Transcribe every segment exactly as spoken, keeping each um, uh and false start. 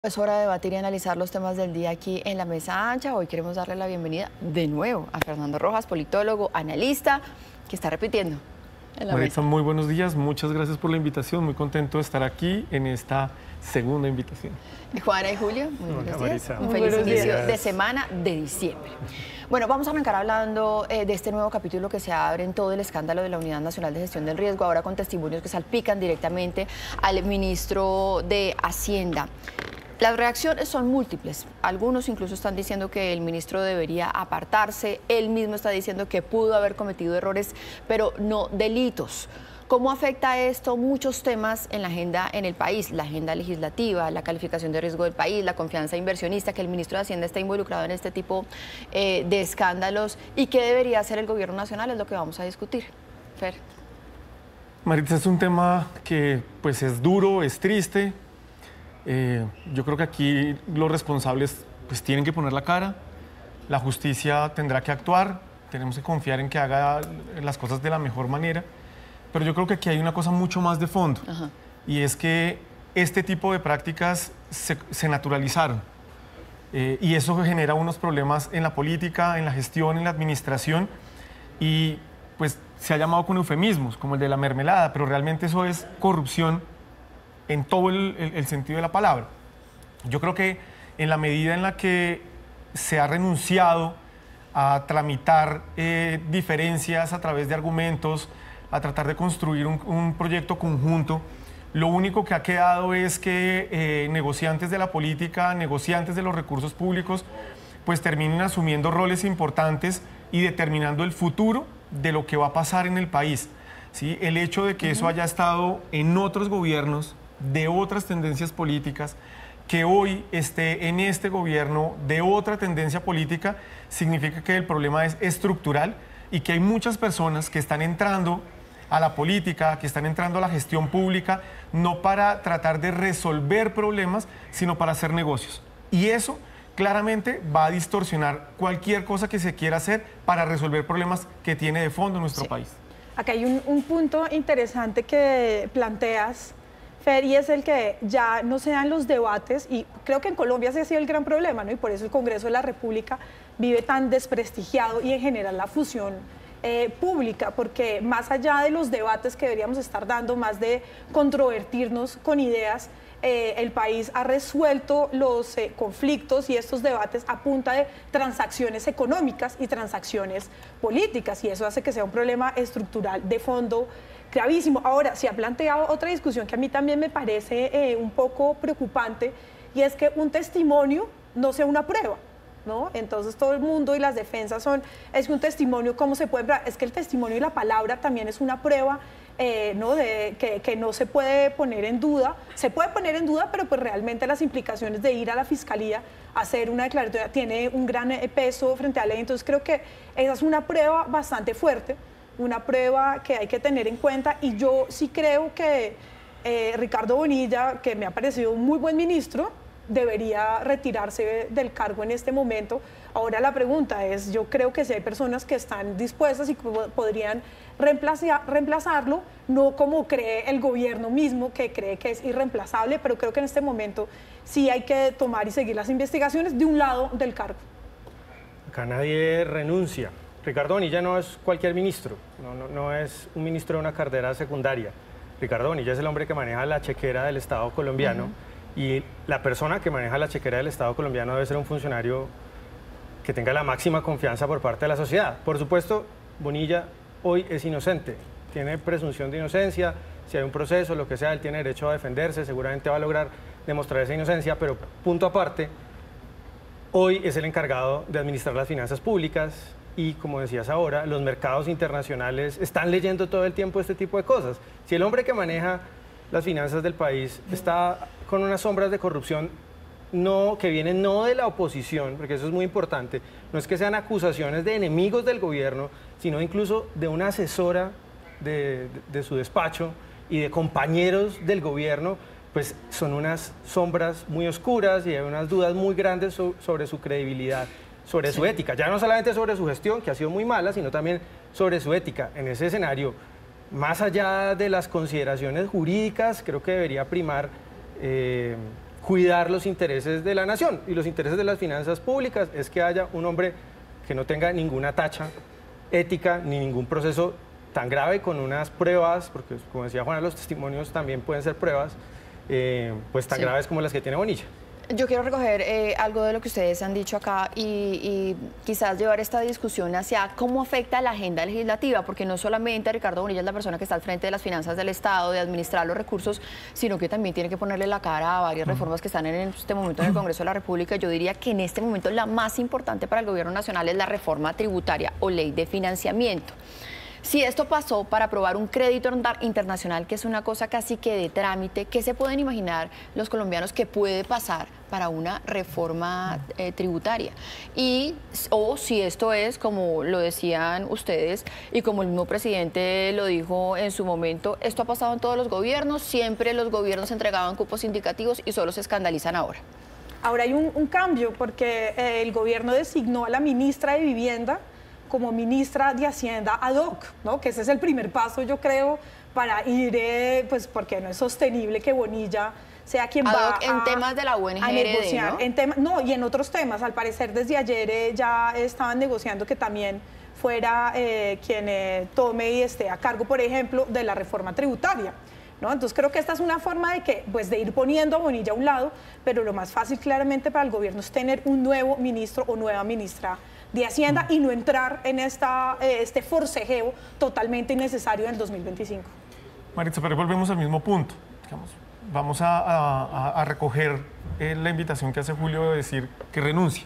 Es hora de debatir y analizar los temas del día aquí en la mesa ancha. Hoy queremos darle la bienvenida de nuevo a Fernando Rojas, politólogo, analista, que está repitiendo en la Maritza, mesa. muy buenos días, muchas gracias por la invitación, muy contento de estar aquí en esta segunda invitación. Juana y Julio, muy buenos Hola, días. Marisa. Un Muy feliz buenos inicio días. de semana de diciembre. Bueno, vamos a arrancar hablando eh, de este nuevo capítulo que se abre en todo el escándalo de la Unidad Nacional de Gestión del Riesgo, ahora con testimonios que salpican directamente al ministro de Hacienda. Las reacciones son múltiples. Algunos incluso están diciendo que el ministro debería apartarse. Él mismo está diciendo que pudo haber cometido errores, pero no delitos. ¿Cómo afecta esto muchos temas en la agenda en el país? La agenda legislativa, la calificación de riesgo del país, la confianza inversionista, que el ministro de Hacienda está involucrado en este tipo eh, de escándalos. ¿Y qué debería hacer el gobierno nacional? Es lo que vamos a discutir. Fer. Maritza, es un tema que pues es duro, es triste. Eh, yo creo que aquí los responsables pues tienen que poner la cara, la justicia tendrá que actuar, tenemos que confiar en que haga las cosas de la mejor manera, pero yo creo que aquí hay una cosa mucho más de fondo. Ajá. Y es que este tipo de prácticas se, se naturalizaron eh, y eso genera unos problemas en la política, en la gestión, en la administración y pues se ha llamado con eufemismos como el de la mermelada, pero realmente eso es corrupción en todo el, el, el sentido de la palabra. Yo creo que en la medida en la que se ha renunciado a tramitar eh, diferencias a través de argumentos, a tratar de construir un, un proyecto conjunto, lo único que ha quedado es que eh, negociantes de la política, negociantes de los recursos públicos, pues terminen asumiendo roles importantes y determinando el futuro de lo que va a pasar en el país. ¿Sí? El hecho de que uh-huh. eso haya estado en otros gobiernos, de otras tendencias políticas, que hoy esté en este gobierno de otra tendencia política, significa que el problema es estructural y que hay muchas personas que están entrando a la política, que están entrando a la gestión pública, no para tratar de resolver problemas, sino para hacer negocios. Y eso claramente va a distorsionar cualquier cosa que se quiera hacer para resolver problemas que tiene de fondo nuestro sí. país. Acá hay un, un punto interesante que planteas, Fer, y es el que ya no se dan los debates, y creo que en Colombia ese ha sido el gran problema, ¿no? Y por eso el Congreso de la República vive tan desprestigiado y en general la fusión eh, pública, porque más allá de los debates que deberíamos estar dando, más de controvertirnos con ideas, eh, el país ha resuelto los eh, conflictos y estos debates a punta de transacciones económicas y transacciones políticas, y eso hace que sea un problema estructural de fondo gravísimo. Ahora, se ha planteado otra discusión que a mí también me parece eh, un poco preocupante, y es que un testimonio no sea una prueba, ¿no? Entonces todo el mundo y las defensas son, es que un testimonio, ¿cómo se puede probar? Es que el testimonio y la palabra también es una prueba, eh, ¿no? De, que, que no se puede poner en duda, se puede poner en duda, pero pues realmente las implicaciones de ir a la fiscalía a hacer una declaratoria tiene un gran peso frente a la ley. Entonces creo que esa es una prueba bastante fuerte, una prueba que hay que tener en cuenta, y yo sí creo que eh, Ricardo Bonilla, que me ha parecido un muy buen ministro, debería retirarse del cargo en este momento. Ahora la pregunta es, yo creo que si hay personas que están dispuestas y que podrían reemplazar, reemplazarlo, no como cree el gobierno mismo, que cree que es irreemplazable, pero creo que en este momento sí hay que tomar y seguir las investigaciones de un lado del cargo. Acá nadie renuncia. Ricardo Bonilla no es cualquier ministro, no, no, no es un ministro de una cartera secundaria. Ricardo Bonilla es el hombre que maneja la chequera del Estado colombiano, uh-huh. y la persona que maneja la chequera del Estado colombiano debe ser un funcionario que tenga la máxima confianza por parte de la sociedad. Por supuesto, Bonilla hoy es inocente, tiene presunción de inocencia, si hay un proceso, lo que sea, él tiene derecho a defenderse, seguramente va a lograr demostrar esa inocencia, pero punto aparte, hoy es el encargado de administrar las finanzas públicas. Y como decías ahora, los mercados internacionales están leyendo todo el tiempo este tipo de cosas. Si el hombre que maneja las finanzas del país está con unas sombras de corrupción no, que vienen no de la oposición, porque eso es muy importante, no es que sean acusaciones de enemigos del gobierno, sino incluso de una asesora de, de, de su despacho y de compañeros del gobierno, pues son unas sombras muy oscuras y hay unas dudas muy grandes so, sobre su credibilidad, sobre sí. su ética, ya no solamente sobre su gestión, que ha sido muy mala, sino también sobre su ética. En ese escenario, más allá de las consideraciones jurídicas, creo que debería primar eh, cuidar los intereses de la nación. Y los intereses de las finanzas públicas es que haya un hombre que no tenga ninguna tacha ética ni ningún proceso tan grave con unas pruebas, porque como decía Juana, los testimonios también pueden ser pruebas, eh, pues tan sí. graves como las que tiene Bonilla. Yo quiero recoger eh, algo de lo que ustedes han dicho acá y, y quizás llevar esta discusión hacia cómo afecta la agenda legislativa, porque no solamente Ricardo Bonilla es la persona que está al frente de las finanzas del Estado, de administrar los recursos, sino que también tiene que ponerle la cara a varias reformas que están en este momento en el Congreso de la República. Yo diría que en este momento la más importante para el Gobierno Nacional es la reforma tributaria o ley de financiamiento. Si esto pasó para aprobar un crédito internacional, que es una cosa casi que de trámite, ¿qué se pueden imaginar los colombianos que puede pasar para una reforma eh, tributaria? Y, o si esto es, como lo decían ustedes y como el mismo presidente lo dijo en su momento, esto ha pasado en todos los gobiernos, siempre los gobiernos entregaban cupos indicativos y solo se escandalizan ahora. Ahora hay un, un cambio, porque eh, el gobierno designó a la ministra de Vivienda como ministra de Hacienda ad hoc, ¿no? Que ese es el primer paso, yo creo, para ir, eh, pues porque no es sostenible que Bonilla sea quien ad va hoc en a, temas de la U N G R D, a negociar. ¿no? En tema, no, y en otros temas, al parecer desde ayer eh, ya estaban negociando que también fuera eh, quien eh, tome y esté a cargo, por ejemplo, de la reforma tributaria, ¿no? Entonces creo que esta es una forma de, que, pues, de ir poniendo a Bonilla a un lado, pero lo más fácil claramente para el gobierno es tener un nuevo ministro o nueva ministra de Hacienda y no entrar en esta, eh, este forcejeo totalmente innecesario en el dos mil veinticinco. Maritza, pero volvemos al mismo punto. Digamos, vamos a, a, a recoger eh, la invitación que hace Julio de decir que renuncie.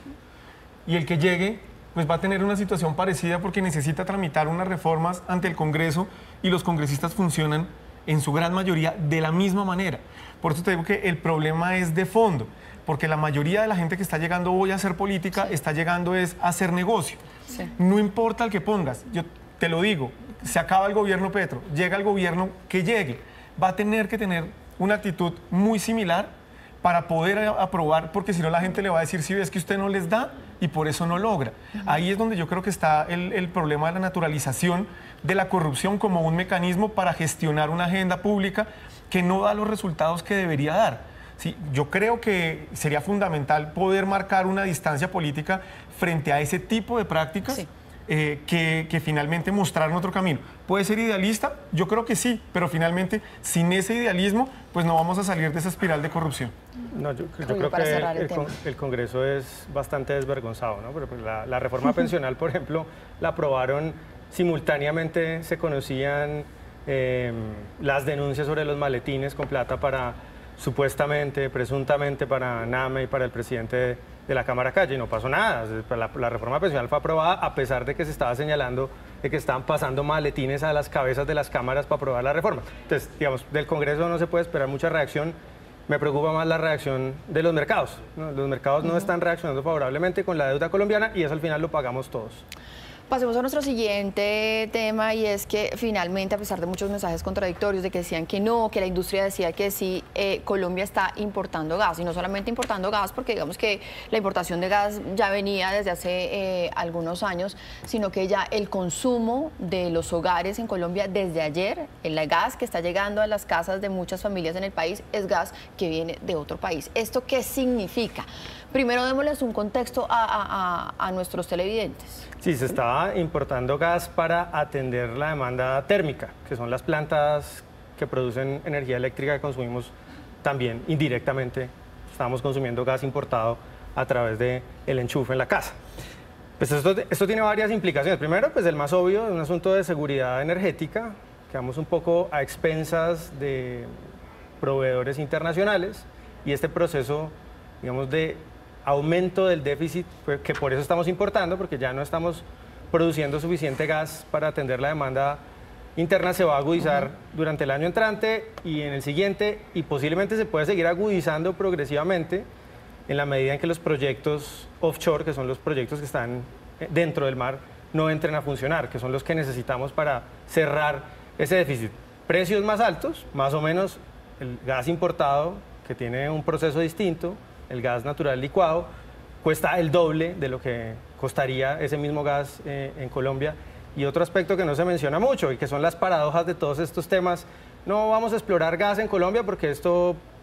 Y el que llegue pues va a tener una situación parecida porque necesita tramitar unas reformas ante el Congreso y los congresistas funcionan en su gran mayoría de la misma manera. Por eso te digo que el problema es de fondo, porque la mayoría de la gente que está llegando hoy a hacer política sí. está llegando es a hacer negocio. Sí. No importa el que pongas, yo te lo digo, se acaba el gobierno Petro, llega el gobierno que llegue, va a tener que tener una actitud muy similar para poder aprobar, porque si no la gente le va a decir, si ves que usted no les da y por eso no logra. Uh-huh. Ahí es donde yo creo que está el, el problema de la naturalización de la corrupción como un mecanismo para gestionar una agenda pública que no da los resultados que debería dar. Sí, yo creo que sería fundamental poder marcar una distancia política frente a ese tipo de prácticas sí. eh, que, que finalmente mostraron otro camino. ¿Puede ser idealista? Yo creo que sí, pero finalmente sin ese idealismo pues no vamos a salir de esa espiral de corrupción. No, yo, yo creo que el, el, con, el Congreso es bastante desvergonzado, ¿no? Pero la, la reforma pensional, por ejemplo, la aprobaron simultáneamente, se conocían eh, las denuncias sobre los maletines con plata para supuestamente, presuntamente para Name y para el presidente de, de la Cámara Calle, y no pasó nada. La, la reforma pensional fue aprobada a pesar de que se estaba señalando de que estaban pasando maletines a las cabezas de las cámaras para aprobar la reforma. Entonces, digamos, del Congreso no se puede esperar mucha reacción. Me preocupa más la reacción de los mercados, ¿no? Los mercados no están reaccionando favorablemente con la deuda colombiana y eso al final lo pagamos todos. Pasemos a nuestro siguiente tema y es que finalmente, a pesar de muchos mensajes contradictorios de que decían que no, que la industria decía que sí, eh, Colombia está importando gas y no solamente importando gas porque digamos que la importación de gas ya venía desde hace eh, algunos años, sino que ya el consumo de los hogares en Colombia desde ayer, el gas que está llegando a las casas de muchas familias en el país es gas que viene de otro país. ¿Esto qué significa? Primero démosles un contexto a, a, a nuestros televidentes. Sí, se estaba importando gas para atender la demanda térmica, que son las plantas que producen energía eléctrica que consumimos también indirectamente. Estamos consumiendo gas importado a través del enchufe en la casa. Pues esto, esto tiene varias implicaciones. Primero, pues el más obvio, un asunto de seguridad energética. Quedamos un poco a expensas de proveedores internacionales y este proceso, digamos, de aumento del déficit, que por eso estamos importando, porque ya no estamos produciendo suficiente gas para atender la demanda interna, se va a agudizar uh-huh. durante el año entrante y en el siguiente, y posiblemente se puede seguir agudizando progresivamente en la medida en que los proyectos offshore, que son los proyectos que están dentro del mar, no entren a funcionar, que son los que necesitamos para cerrar ese déficit. Precios más altos, más o menos el gas importado, que tiene un proceso distinto, el gas natural licuado, cuesta el doble de lo que costaría ese mismo gas eh, en Colombia. Y otro aspecto que no se menciona mucho y que son las paradojas de todos estos temas, no vamos a explorar gas en Colombia porque esto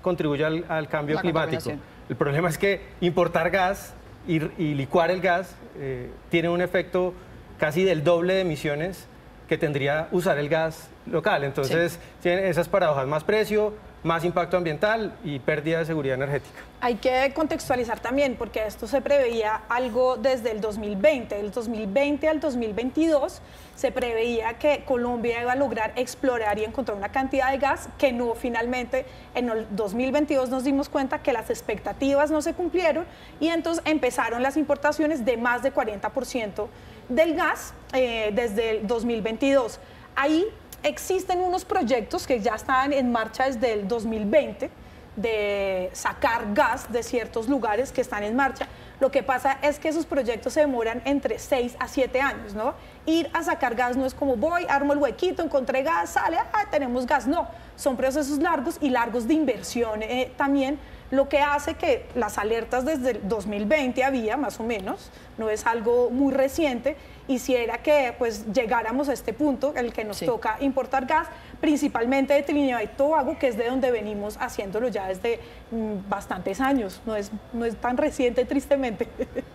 contribuye al, al cambio La climático. El problema es que importar gas y, y licuar el gas eh, tiene un efecto casi del doble de emisiones que tendría usar el gas local. Entonces, sí, tiene esas paradojas: más precio, más impacto ambiental y pérdida de seguridad energética. Hay que contextualizar también, porque esto se preveía algo desde el dos mil veinte. Del dos mil veinte al dos mil veintidós se preveía que Colombia iba a lograr explorar y encontrar una cantidad de gas que no, finalmente en el dos mil veintidós nos dimos cuenta que las expectativas no se cumplieron y entonces empezaron las importaciones de más de cuarenta por ciento del gas eh, desde el dos mil veintidós. Ahí existen unos proyectos que ya estaban en marcha desde el dos mil veinte de sacar gas de ciertos lugares que están en marcha. Lo que pasa es que esos proyectos se demoran entre seis a siete años, ¿no? Ir a sacar gas no es como voy, armo el huequito, encontré gas, sale, ah, tenemos gas. No, son procesos largos y largos de inversión eh, también, lo que hace que las alertas desde el dos mil veinte había, más o menos, no es algo muy reciente, hiciera que pues llegáramos a este punto en el que nos sí. toca importar gas, principalmente de Trinidad y Tobago, que es de donde venimos haciéndolo ya desde mmm, bastantes años, no es, no es tan reciente, tristemente.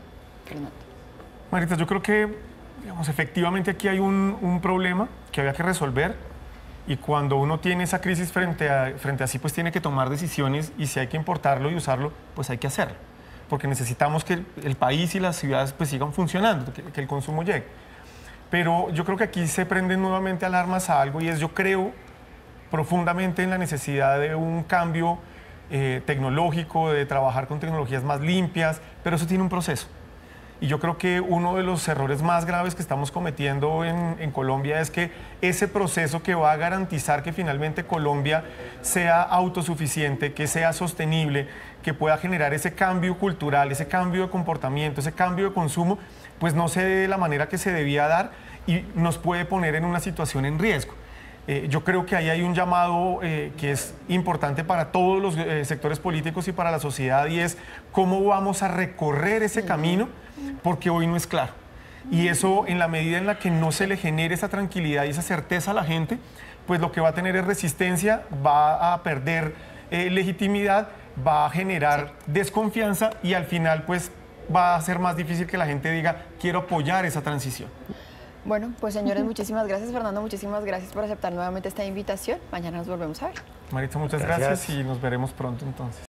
Marita, yo creo que, digamos, efectivamente aquí hay un, un problema que había que resolver, y cuando uno tiene esa crisis frente a, frente a sí, pues tiene que tomar decisiones, y si hay que importarlo y usarlo, pues hay que hacerlo, porque necesitamos que el, el país y las ciudades pues sigan funcionando, que, que el consumo llegue. Pero yo creo que aquí se prenden nuevamente alarmas a algo, y es, yo creo profundamente en la necesidad de un cambio eh, tecnológico, de trabajar con tecnologías más limpias, pero eso tiene un proceso. Y yo creo que uno de los errores más graves que estamos cometiendo en, en Colombia es que ese proceso que va a garantizar que finalmente Colombia sea autosuficiente, que sea sostenible, que pueda generar ese cambio cultural, ese cambio de comportamiento, ese cambio de consumo, pues no se dé de la manera que se debía dar y nos puede poner en una situación en riesgo. Eh, yo creo que ahí hay un llamado eh, que es importante para todos los eh, sectores políticos y para la sociedad, y es cómo vamos a recorrer ese camino, porque hoy no es claro. Y eso, en la medida en la que no se le genere esa tranquilidad y esa certeza a la gente, pues lo que va a tener es resistencia, va a perder eh, legitimidad, va a generar desconfianza, y al final pues va a ser más difícil que la gente diga quiero apoyar esa transición. Bueno, pues señores, muchísimas gracias. Fernando, muchísimas gracias por aceptar nuevamente esta invitación. Mañana nos volvemos a ver. Maritza, muchas gracias, gracias y nos veremos pronto entonces.